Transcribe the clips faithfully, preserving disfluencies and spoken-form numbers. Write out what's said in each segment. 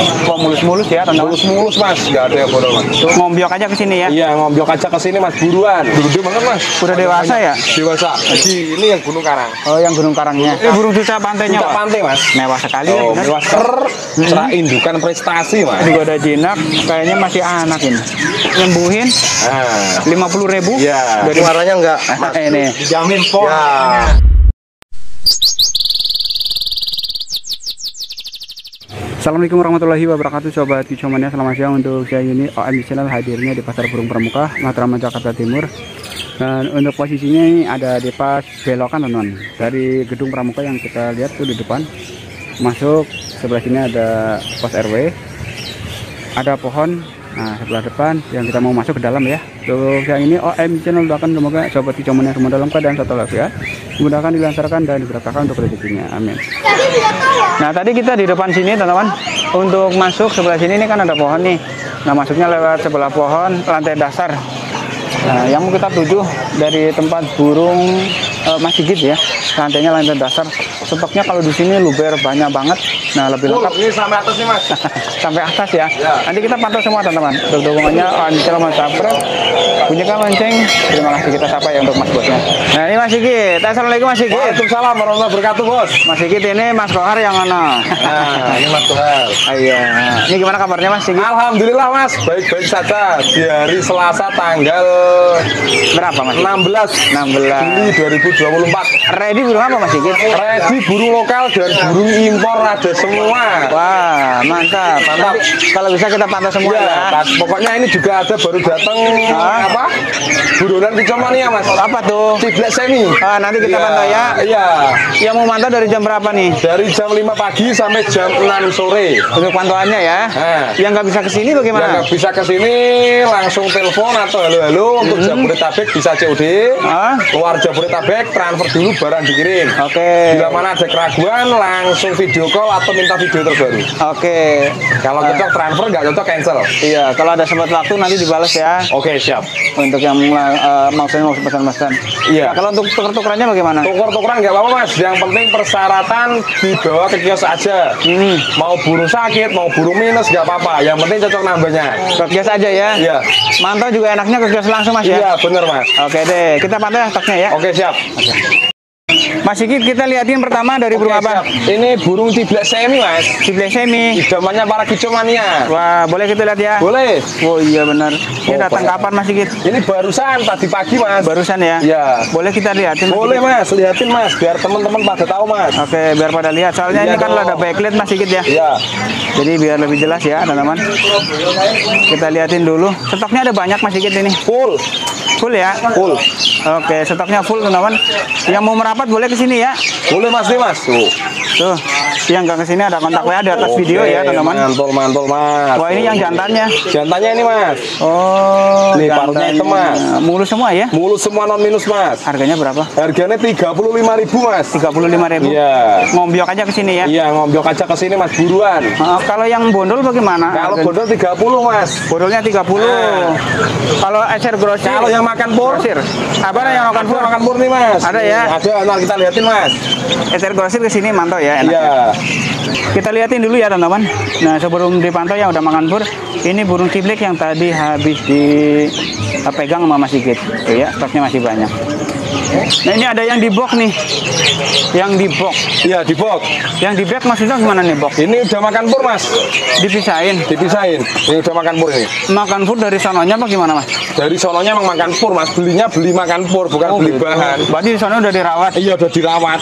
Kok mulus-mulus ya, teman-teman? Mulus-mulus mas, nggak ada yang bodol mas. Ngombyok aja ke sini ya? Iya, ngombyok aja ke sini mas, buruan. Gede banget mas. Udah dewasa ya? Dewasa. Jadi ini yang Gunung Karang. Oh, yang Gunung Karangnya. Ini burung cuca pantainya, Cuca Pak? pantai mas. Mewah sekali ya, Oh, benar. mewah ser. Cerah indukan prestasi mas. Juga ada jinak, kayaknya masih anak ini. Nyembuhin Nah, lima puluh ribu. iya. Dari Warnanya enggak. ini. Jamin pon. Ya. Assalamualaikum warahmatullahi wabarakatuh, sobat kicauannya. Selamat siang untuk saya ini O M Channel hadirnya di Pasar Burung Pramuka, Matraman, Jakarta Timur. Dan untuk posisinya ini ada di pas belokan, teman-teman. Dari gedung Pramuka yang kita lihat tuh di depan. Masuk sebelah sini ada pos R W. Ada pohon. Nah, sebelah depan yang kita mau masuk ke dalam ya. Untuk yang ini O M Channel doakan semoga sobat kicauannya semua dalam keadaan satu ya. Mudahkan, dilancarkan dan diberkahkan untuk rezekinya. Amin. Nah, tadi kita di depan sini, teman-teman. Untuk masuk sebelah sini ini kan ada pohon nih. Nah, masuknya lewat sebelah pohon, lantai dasar. Nah, yang mau kita tuju dari tempat burung uh, Mas Sigit ya. Lantainya lantai dasar. Stoknya kalau di sini luber banyak banget. Nah, lebih lengkap. Ini sampai atas nih mas. Sampai atas ya. Ya. Nanti kita pantau semua, teman-teman. Untuk dukungannya Ancel Mas Sapret. Bunyikan lonceng. Terima kasih, kita sapa ya untuk Mas Bosnya. Nah, ini Mas Sigit. Assalamualaikum Mas Sigit. Waalaikumsalam warahmatullahi wabarakatuh bos. Mas Sigit ini Mas Kohar yang mana? Nah, ini mas Kohar. Ah, iya. Ini gimana kabarnya Mas Sigit? Alhamdulillah mas, baik-baik saja. Di hari Selasa tanggal Berapa Mas? enam belas enam belas Juli dua ribu dua puluh empat. Ready burung apa Mas Sigit? Ready burung lokal dan burung impor ada semua. Wah, mantap. Mantap. Nanti kalau bisa kita pantau semua Ya, ya. pas- pokoknya ini juga ada baru datang Ah. apa? Buronan kicomania mas. Apa tuh? Ciblek semi. Ah, nanti kita Iya, pantau ya. Iya. Yang mau mantau dari jam berapa nih? Dari jam lima pagi sampai jam enam sore. Untuk pantauannya ya. Nah. Yang nggak bisa kesini Yang bagaimana? nggak bisa ke sini langsung telepon atau halo-halo untuk Jabodetabek bisa C O D. Ah. Luar Jabodetabek transfer dulu barang dikirim. Oke. Bila mana ada keraguan langsung video call atau minta video terbaru. Oke. Kalau cocok transfer, nggak cocok cancel. Iya, kalau ada sempat waktu nanti dibalas ya. Oke siap. Untuk yang uh, maksudnya mau pesan-pesan. Iya. Nah, kalau untuk tuker-tukerannya bagaimana? Tuker-tukeran nggak apa-apa mas. Yang penting persyaratan dibawa ke kios aja. Hmm. Mau burung sakit, mau burung minus nggak apa-apa. Yang penting cocok nambahnya. Ke kios aja ya. Iya. Mantau juga enaknya ke kios langsung Mas ya. Iya bener mas. Oke deh, kita pantau ya stoknya ya. Oke siap. Mas Sigit, kita liatin pertama dari burung Oke, apa? siap. Ini burung ciblek semi mas. Ciblek semi. Idamannya para kicomania. Wah, boleh kita lihat ya? Boleh. Oh iya benar. Ini Oh, datang boleh. kapan Mas Sigit? Ini barusan tadi pagi mas. Barusan ya? Iya. Boleh kita liatin? Mas Boleh Sigit? mas, liatin mas, biar teman-teman pada tahu mas. Oke, biar pada lihat. Soalnya Iya ini kan dong. ada backlight Mas Sigit ya. Iya. Jadi biar lebih jelas ya, teman-teman. Kita liatin dulu. Stoknya ada banyak Mas Sigit ini. Full. Full ya? Full. Oke, stoknya full teman-teman. Yang mau merapat boleh ke sini ya. Boleh mas nih mas. Tuh. Tuh. Yang nggak ke sini ada kontak W A di atas video ya, teman-teman. Mantul mantul mas. Wah, ini yang jantannya. Jantannya ini mas. Oh, Nih, parutnya hitam, Mas. Mulus semua ya? Mulus semua non minus mas. Harganya berapa? Harganya tiga puluh lima ribu mas. tiga puluh lima ribu. Iya. Ngombyok aja ke sini ya. Iya ngombyok aja ke sini mas buruan. Uh, kalau yang bondol bagaimana? Kalau Harga- bodol tiga puluh mas. Bondolnya tiga puluh. Nah. Kalau ecer grosir. Kalau yang makan pur, grosir. Apa yang makan pur? makan pur nih mas. Ada ya? Ada, ntar kita liatin mas. Ecer grosir ke sini mantau ya, enak. Iya. Kita liatin dulu ya, teman-teman. Nah, sebelum dipantau yang udah makan pur, ini burung ciblek yang tadi habis dipegang sama Mas Sigit. Tuh ya, stoknya masih banyak. Nah, ini ada yang di box nih. Yang di box. Iya di box. Yang di bag maksudnya gimana nih box? Ini udah makan pur mas. Dipisahin. Dipisahin. Ini udah makan pur ini. Makan pur dari sononya apa gimana, Mas? Dari sononya emang makan pur mas. Belinya beli makan pur bukan Oh, beli gitu. bahan. Berarti di sana udah dirawat. Iya udah dirawat.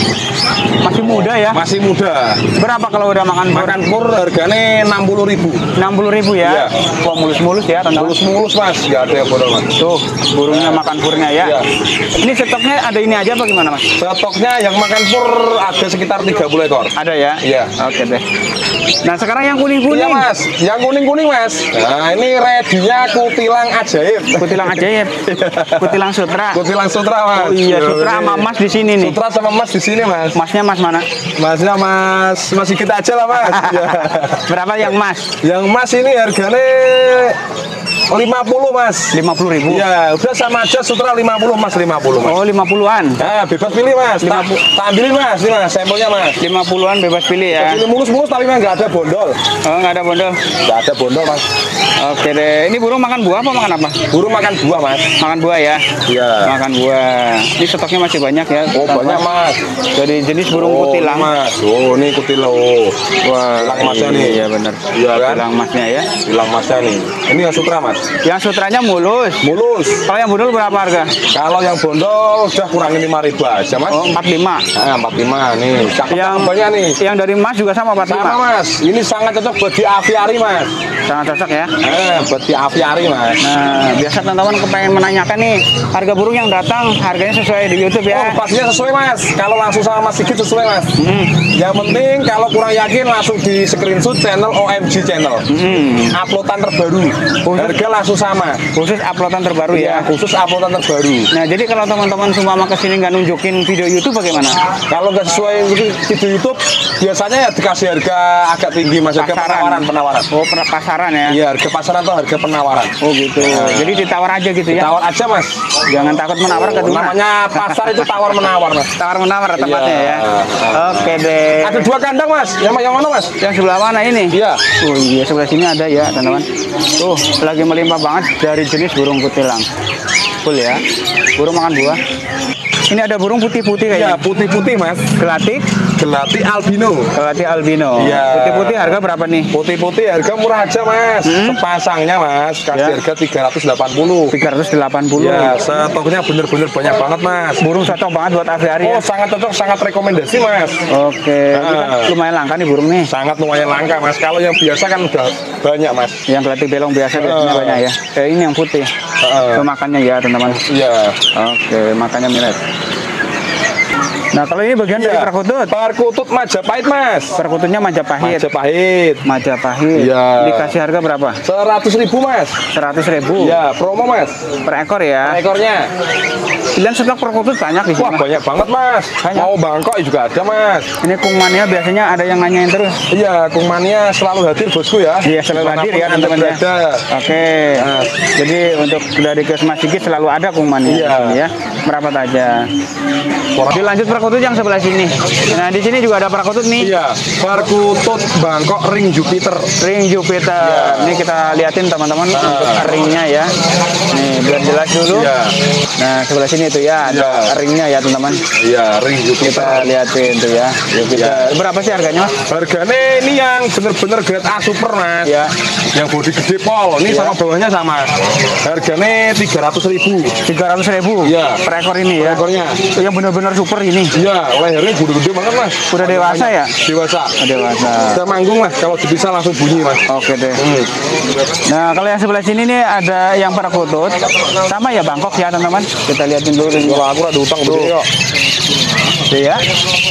Masih muda ya? Masih muda. Berapa kalau udah makan pur? Makan pur harganya enam puluh ribu. enam puluh ribu ya? Iya. Wah, mulus-mulus ya, teman-teman. Mulus-mulus mas. Nggak ada yang bodol mas. Tuh, burungnya makan purnya ya. Iya. Ini stoknya ada ini aja apa gimana, Mas? Stoknya yang makan pur ada sekitar tiga puluh ekor. Ada ya? Iya. Oke deh. Nah, sekarang yang kuning-kuning. Iya mas. Yang kuning-kuning mas. Nah ini redinya kutilang ajaib. Kutilang ajaib. Kutilang sutra. Kutilang sutra mas. Oh iya, sutra sama mas di sini nih. Sutra sama mas di sini mas. Masnya mas mana? Masnya mas masih kita aja lah mas. Iya. Berapa yang mas? Yang mas ini harganya lima puluh mas. lima puluh ribu. Ya, udah sama aja Sutra lima puluh mas, lima puluh mas. Oh, lima puluhan. Nah, bebas pilih mas. Tak, tak ambilin mas, ini mas, sampelnya mas. lima puluhan bebas pilih ya. Pilih mulus-mulus tapi memang nggak ada bondol. Oh, nggak ada bondol. Nggak ada bondol mas. Oke deh. Ini burung makan buah apa makan apa? Burung makan buah mas. Makan buah ya. Iya. Makan buah. Ini stoknya masih banyak ya. Oh banyak mas. Dari jenis burung Oh, kutilang. mas. Oh ini kutilang. Wah, Tulang masnya nih. Iya benar. Iya kan? Tulang masnya ya. Tulang masnya nih. Ini yang Sutra mas. Yang sutranya mulus. Mulus. Kalau yang bondol berapa harga? Kalau yang bondol udah kurangin lima ribu aja mas. Oh, empat puluh lima. Nah, empat puluh lima nih. Cakep Yang banyak nih. Yang dari emas juga sama empat puluh lima. Sama mas. Ini sangat cocok buat di aviari mas. Sangat cocok ya. Eh, buat di aviari mas. Nah, biasa teman-teman kepengen menanyakan nih harga burung yang datang, harganya sesuai di YouTube Oh, ya. pastinya sesuai mas. Kalau langsung sama Mas Sigit sesuai mas. Hmm. Yang penting kalau kurang yakin langsung di screenshot channel O M G channel. Hmm. Uploadan terbaru. Harga langsung sama. Khusus uploadan terbaru ya. Ya, khusus uploadan terbaru. Nah, jadi kalau teman-teman semua mau kesini nggak nunjukin video YouTube bagaimana? Kalau nggak sesuai video YouTube, biasanya ya dikasih harga agak tinggi mas. Harga Pasaran. penawaran, penawaran. Oh, per pasaran ya? Iya, harga pasaran atau harga penawaran. Oh gitu. Nah. Jadi ditawar aja gitu ya? Tawar aja mas. Jangan takut menawar ke Oh, namanya pasar itu tawar menawar mas. Tawar menawar tempatnya Iya. ya. Oke deh. Ada dua kandang mas. Yang yang mana mas? Yang sebelah mana ini? Iya. Oh iya, sebelah sini ada ya teman-teman. Tuh lagi melimpah banget dari jenis burung kutilang. Full ya. Burung makan buah. Ini ada burung putih-putih Iya, kayaknya. putih-putih mas. Gelatik, Gelati albino. gelatik albino. Iya. Putih-putih harga berapa nih? Putih-putih harga murah aja mas. Hmm? Sepasangnya mas. Kasih Ya. harga tiga ratus delapan puluh. tiga ratus delapan puluh. Ya, stoknya bener-bener banyak banget mas. Burung cocok banget buat aviari ya. Oh, sangat cocok, sangat rekomendasi mas. Oke, ini kan Ah. lumayan langka nih burung nih. Sangat lumayan langka mas. Kalau yang biasa kan udah banyak mas. Yang gelatik belong biasa biasanya Ah. banyak ya. Eh, ini yang putih. Ah. Itu makannya ya teman-teman. Iya. Oke, makannya millet. Nah, kalau ini bagian dari Iya. perkutut. Perkutut Majapahit mas. Perkututnya Majapahit. Majapahit. Majapahit. Iya. Dikasih harga berapa? Seratus ribu mas. Seratus ribu Ya, promo mas. per ekor ya. Ekornya. Pilihan stok perkutut banyak di Wah sini. banyak banget mas. Banyak. Mau Bangkok juga ada mas. Ini kungmannya biasanya ada yang nanyain terus. Iya, kungmania selalu hadir bosku ya. Iya, selalu hadir ya Dimanapun teman-teman ya. Anda berada. Oke. Nah. Jadi untuk dari Kios Mas Sigit selalu ada kungmannya Iya. di sini ya. Merapat aja. Dilanjut perkutut yang sebelah sini. Nah, di sini juga ada perkutut nih. Iya, perkutut Bangkok ring Jupiter. Ring Jupiter. Iya. Ini kita liatin teman-teman Ah. untuk ringnya ya. Nih biar jelas dulu. Iya. Nah sebelah sini tuh ya ada Iya. ringnya ya teman-teman. Iya, ring Kita Jupiter. liatin tuh ya. Jupiter. Iya. Berapa sih harganya mas? Harganya ini yang bener-bener grade A super mas. Ya. Yang bodi gede pol. Ini Iya. sama bawahnya sama. Harganya tiga ratus ribu. Tiga ratus ribu. Iya. Per ekor ini ya. Per ekornya. Yang benar-benar super ini. Iya, lehernya gede-gede banget mas. Udah dewasa ya? Dewasa. Oh, dewasa. Kita manggung lah. Kalau bisa langsung bunyi mas. Oke deh. Hmm. Nah kalau yang sebelah sini nih ada yang perkutut. Sama ya Bangkok ya teman-teman. Kita liatin dulu ringnya. Kalau aku ada utang begini kok. Tuh ya.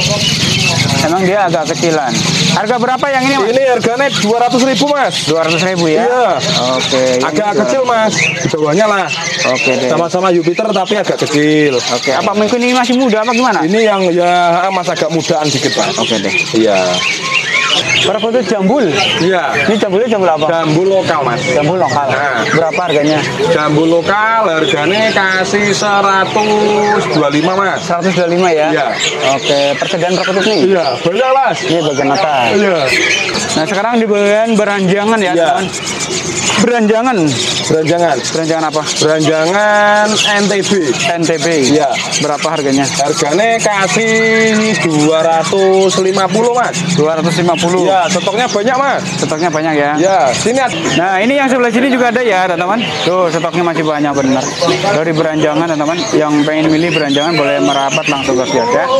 Emang dia agak kecilan. Harga berapa yang ini mas? Ini harganya dua ratus ribu mas. Dua ratus ribu ya? Iya. Oke. ini Agak juga. kecil mas. Di bawahnya lah. Oke deh. Sama-sama Jupiter tapi agak kecil. Oke. Apa mungkin ini masih muda apa gimana? Ini yang ya mas agak mudaan dikit pak. Oke deh. Iya. Perkutut jambul. Iya. Ini jambulnya jambul apa? Jambu lokal mas. Jambul lokal. Nah. Berapa harganya? Jambu lokal harganya kasih seratus dua puluh lima mas. seratus dua puluh lima ya? Iya. Oke. Persegian perkutut nih? Iya. Banyak mas. Ini bagian atas. Iya. Nah sekarang di bagian beranjangan ya Iya. teman. Beranjangan. Beranjangan. Beranjangan apa? Beranjangan N T B. N T B. Iya. Berapa harganya? Harganya kasih dua ratus lima puluh mas. dua ratus lima puluh. Iya. Stoknya banyak mas. Stoknya banyak ya? Iya. Sini ada. Nah ini yang sebelah sini juga ada ya teman-teman. Tuh stoknya masih banyak benar. Dari beranjangan teman-teman. Yang pengen milih beranjangan boleh merapat langsung ke kios ya.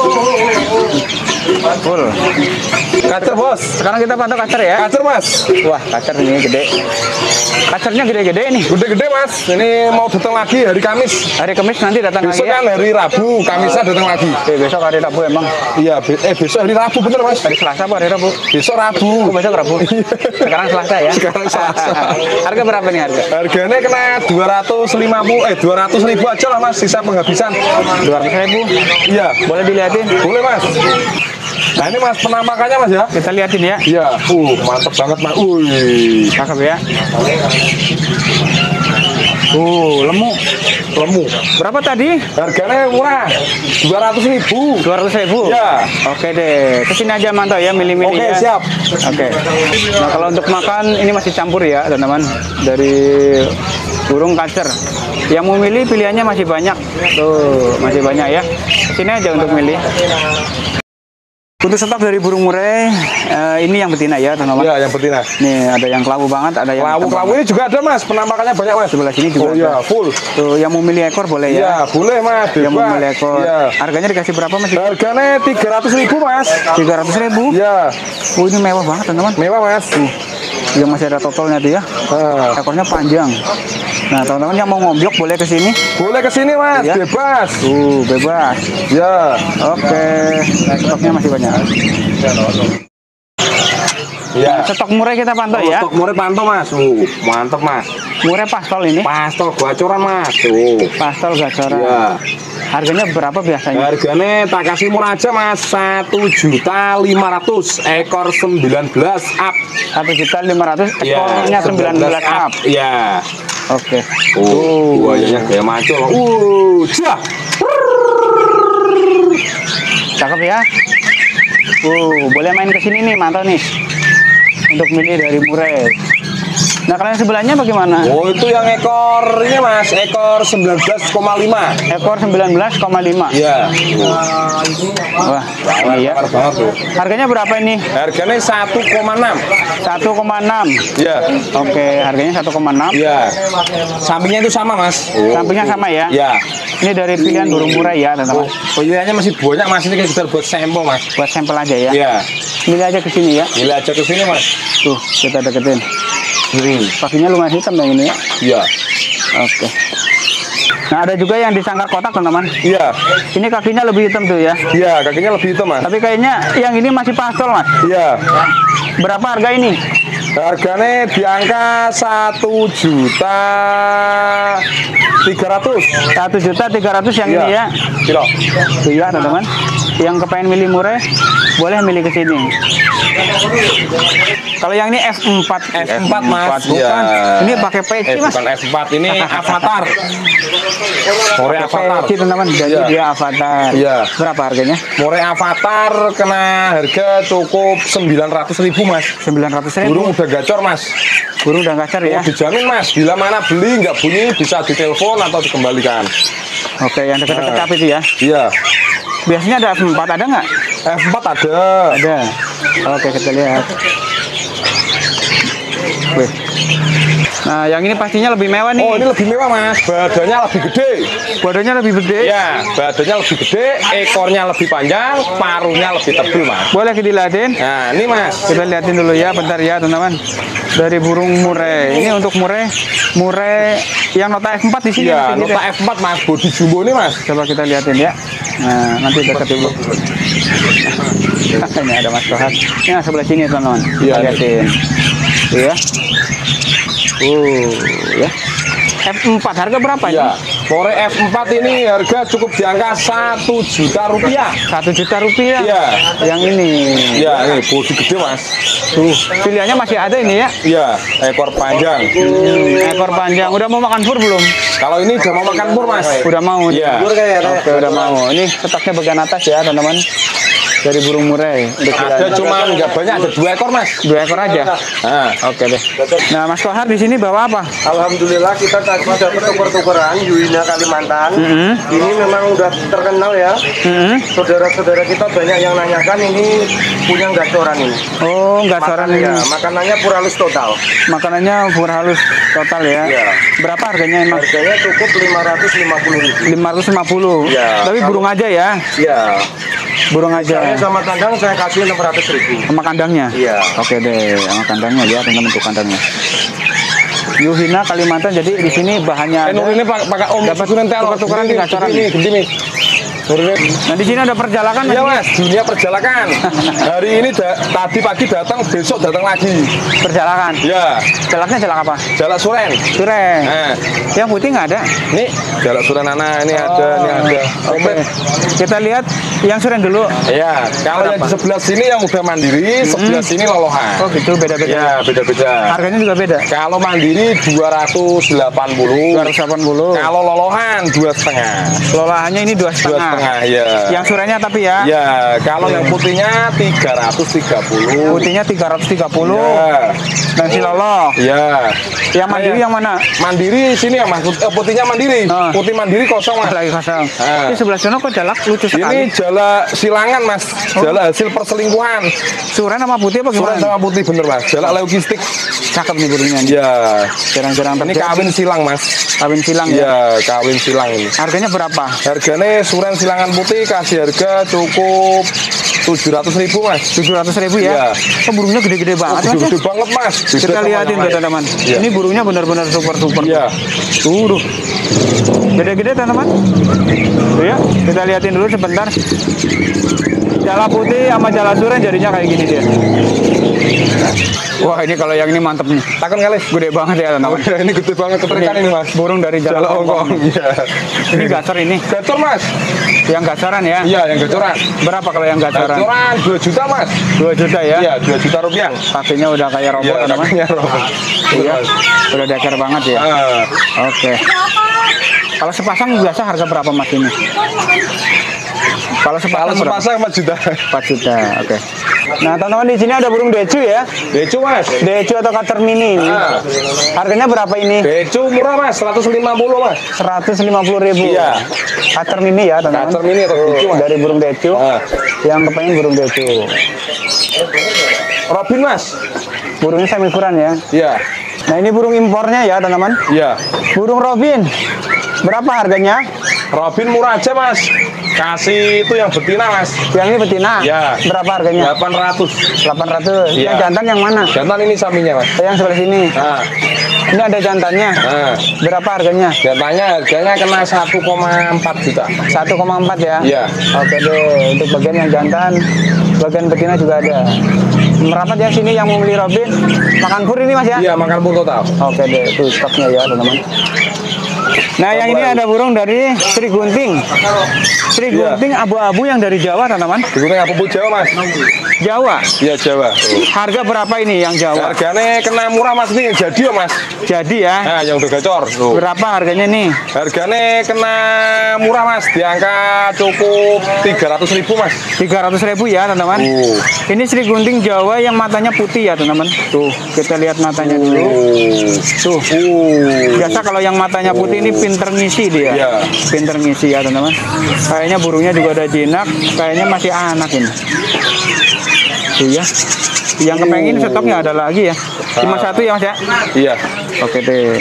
Full. Kacer bos. Sekarang kita pantau kacer ya. Kacer mas. Wah kacer ini gede. Kacernya gede-gede nih. Gede-gede mas. Ini mau datang lagi hari Kamis. Hari Kamis nanti datang Besok lagi ya. kan hari Rabu. Kamisnya datang lagi. Oke, besok hari Rabu emang. Iya. be- Eh besok hari Rabu bener mas. Hari Selasa apa hari Rabu? Besok Oh, Rabu. besok Rabu. Sekarang Selasa ya. Sekarang Selasa. Harga berapa nih harga? Harganya kena dua ratus lima puluh eh dua ratus ribu aja lah mas. Sisa penghabisan. dua ratus ribu. Iya. Boleh dilihatin? Boleh mas. Nah ini mas penampakannya mas ya. Kita liatin ya. Iya. Uh mantep banget mas. Wih. Cakep ya. Oh, lemu. Lemu. Berapa tadi? Harganya murah. dua ratus ribu. dua ratus ribu. Ya. Oke deh. Kesini aja mantau ya, milih-milih Oke, ya. siap. Oke. Nah, kalau untuk makan ini masih campur ya, teman-teman. Dari burung kacer. Yang mau milih pilihannya masih banyak. Tuh, masih banyak ya. Kesini aja untuk milih. Untuk stok dari burung murai, uh, ini yang betina ya, teman-teman. Iya, yang betina. Nih, ada yang kelabu banget, ada yang Kelabu-kelabu ini juga ada, Mas. Penampakannya banyak, Mas. sebelah sini juga. Oh iya, full. Tuh, yang mau milih ekor boleh ya? Iya, boleh, Mas. Yang mau Bebas. milih ekor. Iya. Harganya dikasih berapa, Mas? Harganya tiga ratus ribu, Mas. tiga ratus ribu? Iya. Oh, ini mewah banget, teman-teman. Mewah, Mas. Tuh, yang masih ada totalnya tuh ya. Nah, Ekornya panjang. Nah, teman-teman yang mau ngomblok boleh ke sini. boleh ke sini, Mas. Iya. Bebas. Tuh, bebas. Ya. Oke, stoknya masih banyak. Iya. Stok murai kita pantau ya. Stok murai pantau, Mas. Uh, mantep, Mas. Murai pastol ini. Pastol gacoran, Mas. Tuh. Pastol gacoran. Iya. Harganya berapa biasanya? Harganya tak kasih murah aja, Mas. satu juta lima ratus ekor sembilan belas up. satu juta lima ratus ekornya sembilan belas up. Iya. Oke. Oh, buayanya kayak maco. Uh, jah. Cakep ya. Uh, boleh main ke sini nih, mantap nih. Untuk milih dari murai. Nah, kalian sebelahnya bagaimana? Oh, itu yang ekor ini, Mas. Ekor sembilan belas koma lima. Ekor sembilan belas koma lima. Iya. Wah, ini ya. Banget banget tuh. Harganya berapa ini? Harganya satu koma enam. satu koma enam. Iya. Oke, harganya satu koma enam. Iya. Sampingnya itu sama, Mas. Sampingnya sama ya? Iya. Ini dari pilihan burung murai ya, teman-teman. Pilihannya masih banyak, Mas. Ini kita buat sampel, Mas. Buat sampel aja ya. Iya. Milih aja ke sini ya. Gila aja ke sini, Mas. Tuh, kita deketin. Hmm. Kakinya lumayan hitam yang ini ya. Iya. Oke. Nah, ada juga yang disangkar kotak, teman-teman. Iya. Ini kakinya lebih hitam tuh ya. Iya, kakinya lebih hitam, Mas. Tapi kayaknya yang ini masih pastol, Mas. Iya. Berapa harga ini? Harganya di angka satu juta tiga ratus. satu juta tiga ratus yang ini ya. Kilo. Tuh ya, teman-teman. Yang kepengen milih murai, boleh milih ke sini. Kalau yang ini F empat. F empat, Mas. Bukan. Ya. Ini pakai peci, Eh, Mas. bukan F empat, ini Avatar. Murai Avatar. Peci, teman-teman. Jadi Iya. dia Avatar. Iya. Berapa harganya? Murai Avatar kena harga cukup sembilan ratus ribu, Mas. sembilan ratus ribu. Burung udah gacor, Mas. Burung udah gacor ya. Oh, dijamin, Mas. Bila mana beli nggak bunyi bisa ditelepon atau dikembalikan. Oke, yang dekat-dekat Nah. tapi itu ya. Iya. Biasanya ada F empat, ada nggak? F empat ada. Ada. Oke, kita lihat. Wih. Nah, yang ini pastinya lebih mewah nih. Oh, ini lebih mewah, Mas. Badannya lebih gede. Badannya lebih gede. Iya, badannya lebih gede, ekornya lebih panjang, paruhnya lebih tebal, Mas. Boleh dilihatin? Nah, ini, Mas. Kita lihatin dulu ya, bentar ya, teman-teman. Dari burung murai. Ini untuk murai, murai yang nota F empat di sini. Iya, nanti nota kita- F empat, Mas. Body jumbo nih, Mas. Coba kita lihatin ya. Nah, nanti dekat dulu. Ini ada Mas Kohar. Ini yang sebelah sini, teman-teman. Kita Iya, lihatin. Tuh ya. Uh, ya. F empat harga berapa Iya. ini? Murai F empat ini harga cukup di angka satu juta rupiah. Satu juta rupiah. Iya. Yang ini. Iya, ini body gede, Mas. Tuh, pilihannya masih ada ini ya. Iya, ekor panjang. Hmm, ekor panjang. Udah mau makan pur belum? Kalau ini udah mau makan pur, Mas. Udah mau. Iya. Oke, udah mau. Ini stoknya bagian atas ya, teman-teman. Dari burung murai. Untuk Ada pilihan. cuma nggak banyak, ada dua ekor, Mas. Dua ekor aja. Nah, Oke deh. Nah, Mas Kohar di sini bawa apa? Alhamdulillah kita tadi dapat tuker-tukeran Yuina Kalimantan. Mm-hmm. Ini memang udah terkenal ya. Mm-hmm. Saudara-saudara kita banyak yang nanyakan ini punya gacoran ini. Oh, nggak suara Makanannya, ini. makanannya puralus total. Makanannya pur halus total ya. Iya. Berapa harganya emang? Harganya cukup lima ratus lima puluh ribu. lima ratus lima puluh. Iya. Tapi burung aja ya. Iya. Burung aja. Saya sama kandang saya kasih enam ratus ribu. Sama kandangnya? Iya. Oke deh, sama kandangnya ya, teman-teman, untuk kandangnya. Yuhina Kalimantan, jadi di sini bahannya eh, ada. ini pakai pakai om Dapat susunan telo. tuker-tukeran di gacoran. Gini, gini, Nah di sini ada perjalanan. Iya mas, dunia perjalanan. Hari ini da tadi pagi datang, besok datang lagi. Perjalanan. Ya. Jalaknya jalak apa? Jalak suren. Suren. Nah. Yang putih nggak ada? Nih, jalak suren anak ini oh, ada, ini ada. Oke. Okay. Kita lihat yang suren dulu. Iya. Kalau yang di sebelah sini yang udah mandiri, hmm. sebelah sini lolohan. Oh gitu, beda-beda. Ya, beda-beda. Harganya juga beda. Kalau mandiri dua ratus delapan puluh. dua ratus delapan puluh. Kalau lolohan dua setengah. Lolohannya ini dua setengah. Dua setengah, ya. Yang surennya tapi ya. Ya, kalau yang putihnya tiga ratus tiga puluh. Putihnya tiga ratus tiga puluh. Ya. Dan si lolo. Ya. Yang mandiri ya. Yang mana? Mandiri sini ya mas. Putihnya mandiri. Oh. Putih mandiri kosong mas. Lagi kosong. Nah. Ini sebelah sana kok jalak lucu sekali. Ini jala silangan mas. Oh. Jala hasil perselingkuhan. Suren sama putih apa gimana? Suren sama putih bener mas. Jala leukistik. Cakep nih burungnya. Iya. Jarang-jarang ini kawin silang mas. Kawin silang ya? Iya, kawin silang ini. Harganya berapa? Harganya suren silangan putih kasih harga cukup tujuh ratus ribu mas. Tujuh ratus ribu ya? Iya. Oh, burungnya gede-gede banget. Oh, gede-gede banget mas. Bisa kita lihatin tuh teman-teman. Ya. Ini burungnya benar-benar super-super. Iya. Tuh, tuh. Gede-gede teman-teman. Tuh ya, kita lihatin dulu sebentar. Jala putih sama jala suren jadinya kayak gini dia. Wah, ini kalau yang ini mantep nih. Takon kali. Gede banget ya teman-teman. Oh, ini gede banget keterikan ini, ini mas. Burung dari jala, jala Hongkong. Iya. Ini gacor ini. Gacor mas. Yang gacoran ya? Iya, yang gacoran. Berapa kalau yang gacoran? Gacoran dua juta mas. dua juta ya? Iya, dua juta rupiah. Kakinya udah kayak robot ya, teman-teman. Iya, robot. Iya. Udah dasar banget ya. Uh. Oke. Okay. Kalau sepasang biasa harga berapa mas ini? Kalau sepasang, sepasang empat juta. empat juta, oke. Okay. Nah, teman-teman di sini ada burung decu ya. Decu mas. Decu atau cutter mini ini. Nah. Harganya berapa ini? Decu murah mas, seratus lima puluh mas. seratus lima puluh ribu. Iya. Cutter mini ya teman-teman. Cutter mini atau decu mas. Dari burung decu. Nah. Yang kepengen burung decu. Robin mas. Burungnya semi ukuran ya. Iya. Nah ini burung impornya ya teman-teman. Iya. Burung robin. Berapa harganya? Robin murah aja mas. Kasih itu yang betina mas. Yang ini betina? Ya. Berapa harganya? delapan ratus. delapan ratus. Ya. Yang jantan yang mana? Jantan ini sampingnya mas. Yang sebelah sini. Nah. Ini ada jantannya. Nah. Berapa harganya? Jantannya harganya kena satu koma empat juta. satu koma empat ya? Iya. Oke deh. Untuk bagian yang jantan, bagian betina juga ada. Merapat ya sini yang mau beli robin. Makan pur ini mas ya? Iya, makan pur total. Oke deh. Itu stoknya ya teman-teman. Nah, yang ini ada burung dari Sri Gunting. Sri Gunting abu-abu yang dari Jawa, teman-teman. Gunting abu Jawa, Mas. Jawa? Iya, Jawa. Harga berapa ini yang Jawa? Harganya kena murah, Mas. Ini jadi ya, Mas. Jadi ya? Nah, yang udah gacor. Tuh. Berapa harganya nih? Harganya kena murah, Mas. Di angka cukup tiga ratus ribu, Mas. tiga ratus ribu ya, teman-teman. Uh. Ini Sri Gunting Jawa yang matanya putih ya, teman-teman. Tuh, kita lihat matanya dulu. Uh. Tuh. Uh. Biasa kalau yang matanya putih ini pinter ngisi dia, yeah. Pinter ngisi ya teman-teman. Kayaknya burungnya juga ada jinak, kayaknya masih anak ini. Tuh ya. Yang kepengen stoknya ada lagi ya. Cuma satu ya mas ya? Iya. Oke deh.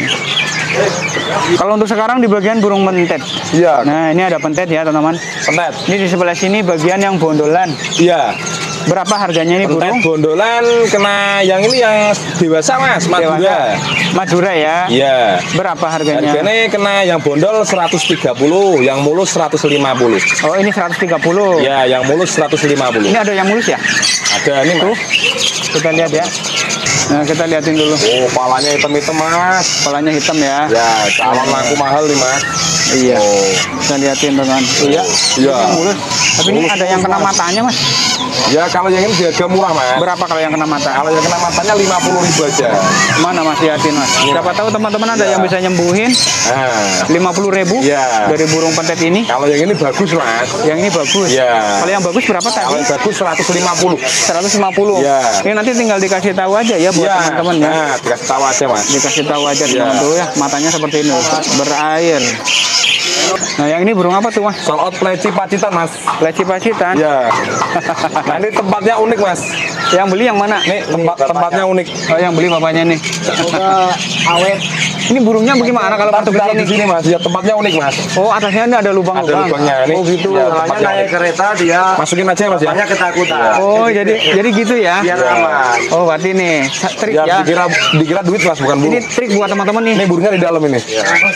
Kalau untuk sekarang di bagian burung pentet. Iya. Nah ini ada pentet ya teman-teman. Pentet. Ini di sebelah sini bagian yang bondolan. Iya. Berapa harganya ini burung? Bondolan kena yang ini yang dewasa mas, Madura. Dewasa. Madura ya? Iya. Berapa harganya? Harganya kena yang bondol seratus tiga puluh, yang mulus seratus lima puluh. Oh ini seratus tiga puluh? Ya, yang mulus seratus lima puluh. Ini ada yang mulus ya? Ada nih mas. Kita lihat ya. Nah kita liatin dulu. Oh palanya hitam-hitam mas. Palanya hitam ya? Ya, calon laku mahal nih mas. Iya. Oh. Kita liatin dengan. Iya. Iya. Yang mulus. Tapi ini ada yang kena matanya mas. Ya kalau yang ini harga murah mas. Berapa kalau yang kena mata? Kalau yang kena matanya lima puluh ribu aja. Mana mas Yatin mas? Ya. Siapa tahu teman-teman ada ya. Yang bisa nyembuhin. Nah. lima puluh ribu ya. Dari burung pentet ini. Kalau yang ini bagus mas. Yang ini bagus. Ya. Kalau yang bagus berapa tadi? Kalau yang bagus seratus lima puluh. seratus lima puluh. Ya. Ini nanti tinggal dikasih tahu aja ya buat teman-teman ya. Nah, dikasih tahu aja mas. Dikasih tahu aja ya. Tuh ya matanya seperti ini berair. Nah yang ini burung apa tuh mas? Solot pleci pacitan mas. Pleci pacitan? Ya. Nah ini tempatnya unik mas. Yang beli yang mana? Nih tempat tempatnya unik. Oh yang beli bapaknya nih. Semoga awet. Ini burungnya bagaimana kalau masuk ke sini? Di sini mas. Ya tempatnya unik mas. Oh atasnya ini ada lubang-lubang. Ada lubangnya. Ini. Oh gitu. Ya, Makanya naik kereta dia masukin aja mas ya. Banyak ketakutan. Oh jadi jadi gitu ya. Biar aman. Oh berarti nih trik ya. Ya dikira dikira duit mas bukan burung. Ini trik buat teman-teman nih. Ini burungnya di dalam ini.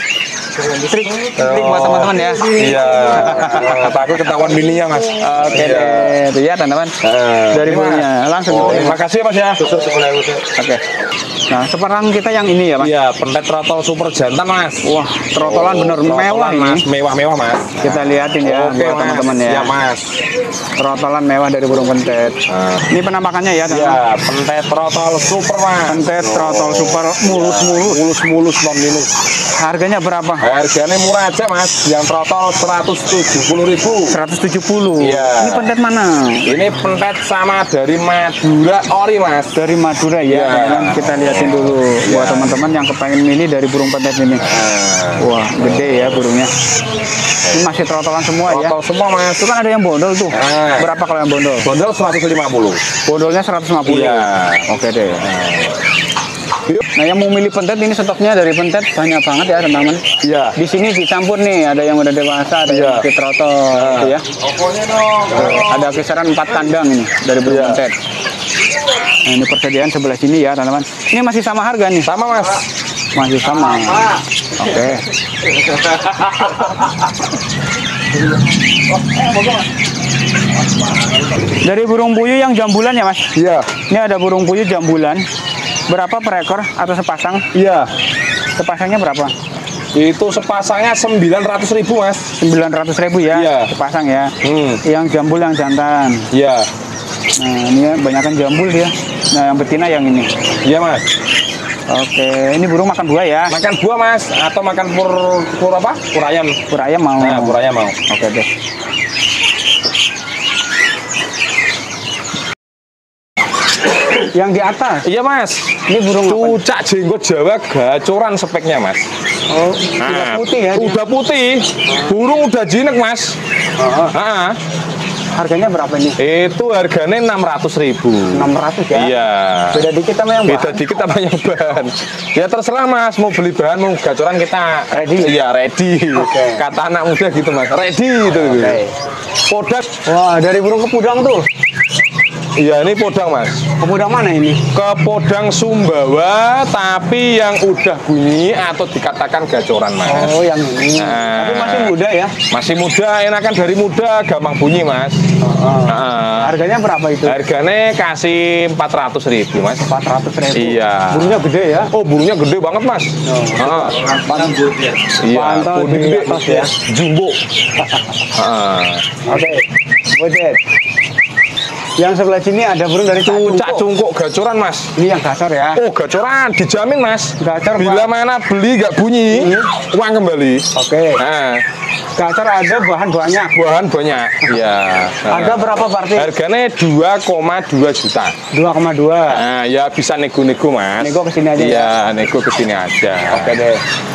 Trik, trik buat teman-teman ya. Iya. Takut ketahuan bininya mas. Oke deh, itu ya teman-teman. Dari bulunya langsung. Oh, terima kasih mas ya. Oke. Nah, sekarang kita yang ini ya mas. Iya, pentet trotol super jantan mas. Wah, trotolan bener mewah ini. Mas, mewah-mewah mas. Kita liatin ya, Oke, buat teman-teman ya. Iya mas. Trotolan mewah dari burung pentet. Nah. Ini penampakannya ya, teman-teman. Iya, pentet trotol super mas. Pentet trotol super mulus-mulus. Mulus-mulus non minus. Harganya berapa? Harganya murah aja mas. Yang trotol seratus tujuh puluh ribu. seratus tujuh puluh. Iya. Ini pentet mana? Ini pentet sama dari Madura ori mas. Dari Madura ya. Iya. Teman-teman. Kita liatin dulu buat teman-teman yang kepengen milih dari burung pentet ini. Wah, gede ya burungnya. Ini masih trotolan semua ya. Trotol semua mas. Itu kan ada yang bondol tuh. Nah. Berapa kalau yang bondol? Bondol seratus lima puluh. Bondolnya seratus lima puluh. Iya. Oke deh. Nah, yang mau milih pentet ini stoknya dari pentet banyak banget ya, teman-teman. Iya. Di sini dicampur nih, ada yang udah dewasa, ada yang Iya. masih trotol gitu ya. Ada kisaran empat kandang ini dari burung Iya. pentet. Nah, ini persediaan sebelah sini ya, teman-teman. Ini masih sama harga nih. Sama mas. Masih sama. Oke. Dari burung puyuh yang jambulan ya, Mas? Iya. Ini ada burung puyuh jambulan. Berapa per ekor atau sepasang? Iya. Sepasangnya berapa? Itu sepasangnya sembilan ratus ribu mas. sembilan ratus ribu ya, Iya. sepasang ya. Hmm. Yang jambul yang jantan. Iya. Nah, ini ya, banyakan jambul dia. Nah, yang betina yang ini. Iya mas. Oke, ini burung makan buah ya. Makan buah mas, atau makan pur pur apa? Pur ayam. Pur ayam mau. Nah, pur ayam mau. Oke deh. Yang di atas, Iya mas. ini burung apa? Cucak jenggot Jawa gacoran speknya mas. Oh, sudah putih ya. dia. Udah putih. Burung udah jinek mas. Oh, Ah, harganya berapa ini? itu harganya enam ratus ribu. enam ratus ya. Iya. Beda dikit sama yang Beda bahan. dikit apa yang bahan. Ya terserah mas, mau beli bahan, mau gacoran kita Ready? Iya ready. Oke. Kata anak muda gitu mas, ready gitu. Oke. Podak. Wah, dari burung kepudang tuh. Iya ini podang mas. Kepudang mana ini? Ke podang Sumbawa, tapi yang udah bunyi atau dikatakan gacoran mas. Oh, yang ini. Nah. Tapi masih muda ya. Masih muda, enakan dari muda, gampang bunyi mas. Oh. Nah, Harganya berapa itu? harganya kasih empat ratus ribu mas. empat ratus ribu. Iya. Burungnya gede ya. Oh burungnya gede banget mas. Ah. Iya, Pantau kuning di gede, atas ya. jumbo. Ah. Oke. Budet. Yang sebelah sini ada burung dari Cucak Cak cungkuk gacoran mas. Ini yang gacor ya. Oh gacoran, dijamin mas. Gacor, Bila Pak. mana beli nggak bunyi, Hmm. uang kembali. Oke. Nah, Gacor ada bahan banyak. bahan banyak. Iya. Nah. Ada berapa berarti? Harganya dua koma dua juta. dua koma dua. Nah, ya bisa nego-nego mas. Nego kesini aja Iya, nego kesini aja. Oke deh.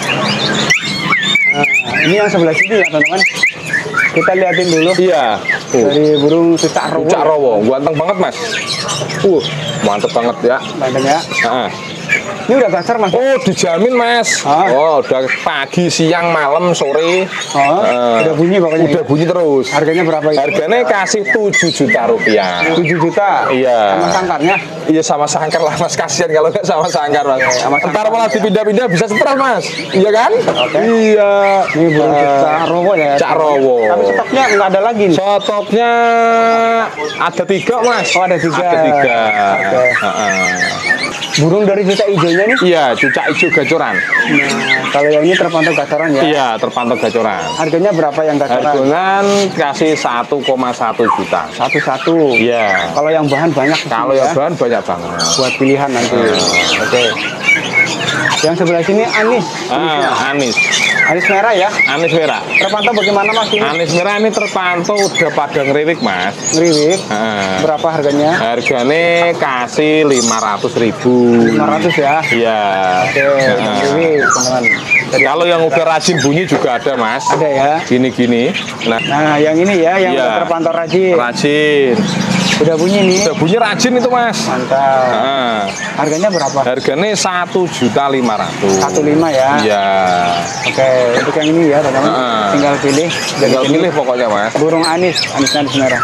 Nah, ini yang sebelah sini ya teman-teman. Kita liatin dulu Iya. Tuh. dari burung cucak rowo. Cucak rowo, ganteng banget mas. Uh, mantep banget ya. Ganteng ya. Nah. Ini udah gacor mas. Oh, dijamin mas. Ah. Oh, udah pagi, siang, malam, sore. Oh, Eh, udah bunyi pokoknya. Udah ya? bunyi terus. Harganya berapa itu? Harganya kasih tujuh juta rupiah. tujuh juta. Iya. Sama sangkarnya. Iya sama sangkar lah mas, kasihan kalau nggak sama sangkar mas. sama sangkar. Ntar malah dipindah-pindah bisa stres mas. Iya kan? Oke. Iya. Ini burung Eh, cucak rowo ya. Cak rowo. Tapi stoknya nggak ada lagi nih. Stoknya ada tiga mas. Oh, ada tiga. Ada tiga. Oke. Heeh. Burung dari cucak hijaunya nih. Iya, cucak hijau gacoran. Nah, kalau yang ini terpantau gacoran ya. Iya, terpantau gacoran. Harganya berapa yang gacoran? Harganya kasih satu koma satu juta. Satu-satu. Iya. Kalau yang bahan banyak. di Kalau sini yang ya. bahan banyak banget. Buat pilihan nanti. Oke. Yang sebelah sini anis. Ah, anis. Anis merah ya. Anis merah. Terpantau bagaimana mas ini? Anis merah ini terpantau udah pada ngeriwik mas. Ngeriwik. Ah. Berapa harganya? Harganya kasih lima ratus ribu. lima ratus ya. Iya. Oke, Ah. ngeriwik teman-teman. Kalau yang udah rajin bunyi juga ada mas. Ada ya. Gini-gini. Nah, Nah, yang ini ya, yang Iya. udah terpantau rajin. rajin. Udah bunyi nih. Udah bunyi rajin itu mas. Mantap. Ah. Harganya berapa? Harganya satu juta lima ratus. satu lima ya. Iya. Oke, untuk yang ini ya teman-teman. Ah. Tinggal pilih. Dari Tinggal sini. pilih pokoknya mas. Burung anis, anis anis merah.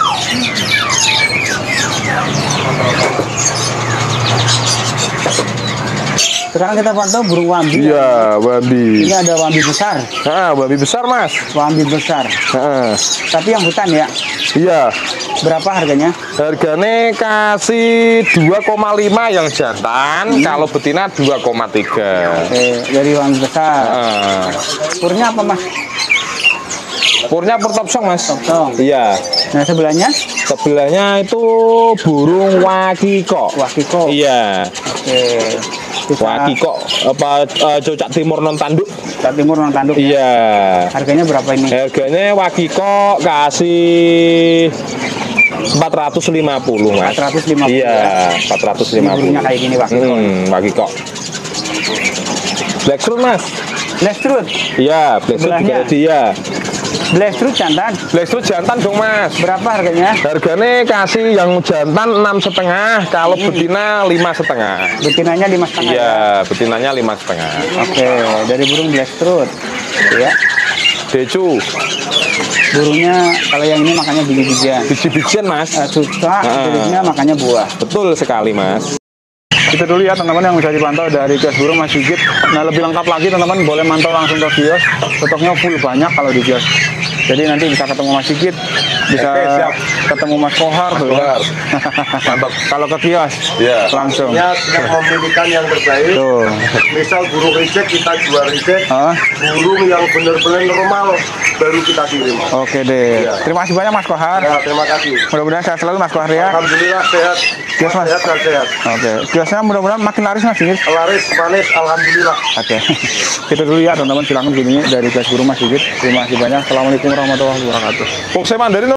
Sekarang kita pantau burung wambi. Iya, wambi. Ini ada wambi besar. Nah, wambi besar, Mas. Wambi besar. Nah, Tapi yang hutan ya. iya. Berapa harganya? Harganya kasih dua koma lima yang jantan, hmm. kalau betina dua koma tiga. Oke, dari wambi besar. Nah. Purnya apa, Mas? Purnya pur topsong, Mas. Topsong. Iya. Nah, sebelahnya? Sebelahnya itu burung wakiko. Wakiko. Iya. Oke. Bisa... Wakiko apa uh, cocak timur non tanduk. Cocak timur non tanduk. Iya. Ya? Harganya berapa ini? Harganya wakiko kasih empat ratus lima puluh, Mas. empat ratus lima puluh. Iya, empat ratus lima puluh. Burungnya kayak gini, wakiko. Hmm, wakiko. Black Strut, Mas. Black Strut. Iya, Black Strut juga dia. Black Strut jantan. Black Strut jantan dong, Mas. Berapa harganya? Harganya kasih yang jantan enam setengah, kalau hmm. betina lima setengah. Betinanya lima setengah. Iya, ya? Betinanya lima setengah. Oke, dari burung Black Strut. Ya. Decu. Burungnya kalau yang ini makannya biji-bijian. Biji-bijian, Mas. Uh, suka, kulitnya uh. makannya buah. Betul sekali, Mas. Itu dulu ya teman-teman yang bisa dipantau dari kios burung Mas Sigit. Nah, lebih lengkap lagi teman-teman boleh mantau langsung ke kios. Stoknya full banyak kalau di kios. Jadi nanti bisa ketemu Mas Sigit, bisa Oke, siap. ketemu Mas Kohar tuh ya. Kalau ke kios ya. langsung. Ya, yang memilihkan yang terbaik. Tuh. Misal burung reject kita jual reject. Huh? Burung yang benar-benar normal baru kita kirim. Oke deh. Ya. Terima kasih banyak Mas Kohar. Ya, terima kasih. Mudah-mudahan sehat selalu Mas Kohar ya. Alhamdulillah sehat. Kios Mas. Sehat dan sehat. Oke. Kiosnya mudah-mudahan makin laris Mas Sigit. Laris, manis, alhamdulillah. Oke. Kita dulu ya teman-teman, silakan videonya dari kios burung Mas Sigit. Terima kasih banyak. Assalamualaikum warahmatullahi wabarakatuh. Pok saya Mandarin